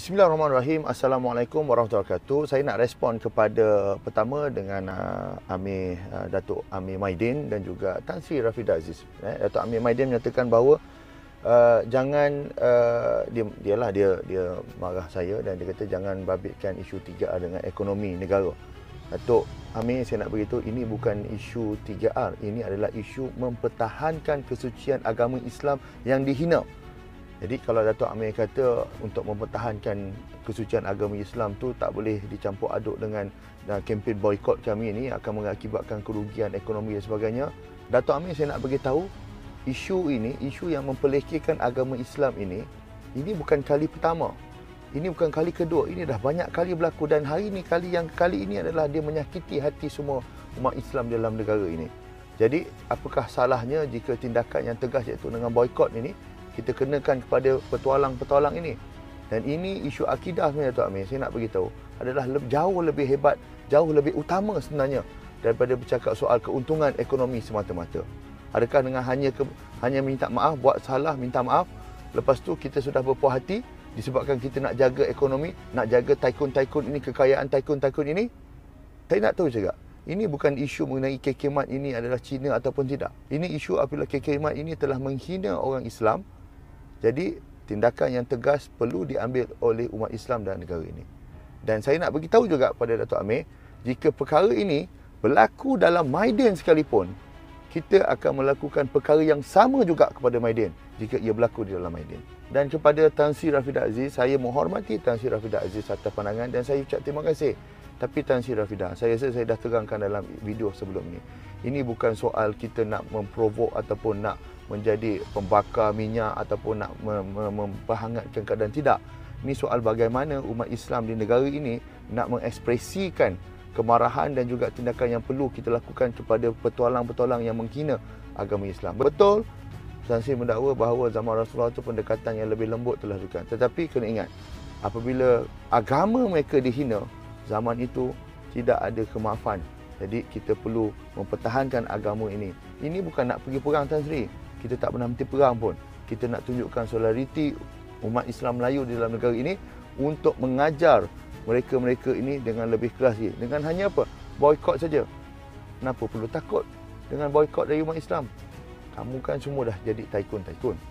Bismillahirrahmanirrahim. Assalamualaikum warahmatullahi wabarakatuh. Saya nak respon kepada pertama dengan Datuk Amir Maidin dan juga Tan Sri Rafidah Aziz. Datuk Amir Maidin menyatakan bahawa dia marah saya dan dia kata jangan babitkan isu 3R dengan ekonomi negara. Datuk Amir, saya nak beritahu ini bukan isu 3R. Ini adalah isu mempertahankan kesucian agama Islam yang dihina. Jadi kalau Datuk Amir kata untuk mempertahankan kesucian agama Islam tu tak boleh dicampur aduk dengan kempen boikot kami ini akan mengakibatkan kerugian ekonomi dan sebagainya. Datuk Amir, saya nak beritahu isu ini, isu yang memperlekehkan agama Islam ini bukan kali pertama. Ini bukan kali kedua, ini dah banyak kali berlaku dan kali ini adalah dia menyakiti hati semua umat Islam dalam negara ini. Jadi apakah salahnya jika tindakan yang tegas iaitu dengan boikot ini kita kenakan kepada petualang-petualang ini. Dan ini isu akidah sebenarnya, Datuk Amir, saya nak beritahu adalah jauh lebih hebat, jauh lebih utama sebenarnya daripada bercakap soal keuntungan ekonomi semata-mata. Adakah dengan hanya minta maaf, buat salah minta maaf, lepas tu kita sudah berpuas hati disebabkan kita nak jaga ekonomi, nak jaga tycoon-tycoon ini, kekayaan tycoon-tycoon ini? Saya nak tahu juga, ini bukan isu mengenai KK Mat ini adalah Cina ataupun tidak. Ini isu apabila KK Mat ini telah menghina orang Islam. Jadi tindakan yang tegas perlu diambil oleh umat Islam dalam negara ini. Dan saya nak beritahu juga kepada Datuk Amir, jika perkara ini berlaku dalam Maidin sekalipun, kita akan melakukan perkara yang sama juga kepada Maidin jika ia berlaku di dalam Maidin. Dan kepada Tan Sri Rafidah Aziz, saya menghormati Tan Sri Rafidah Aziz atas pandangan dan saya ucap terima kasih. Tapi Tan Sri Rafidah, saya rasa saya dah terangkan dalam video sebelum ini. Ini bukan soal kita nak memprovok ataupun nak menjadi pembakar minyak ataupun nak memperhangatkan keadaan. Tidak. Ini soal bagaimana umat Islam di negara ini nak mengekspresikan kemarahan dan juga tindakan yang perlu kita lakukan kepada petualang-petualang yang menghina agama Islam. Betul, Tan Sri mendakwa bahawa zaman Rasulullah itu pendekatan yang lebih lembut telah dilakukan. Tetapi kena ingat, apabila agama mereka dihina, zaman itu tidak ada kemaafan. Jadi kita perlu mempertahankan agama ini. Ini bukan nak pergi perang, Tan Sri. Kita tak pernah henti perang pun. Kita nak tunjukkan solidariti umat Islam Melayu di dalam negara ini untuk mengajar mereka-mereka ini dengan lebih keras lagi. Dengan hanya apa? Boikot saja. Kenapa perlu takut dengan boikot dari umat Islam? Kamu kan semua dah jadi tycoon-tycoon.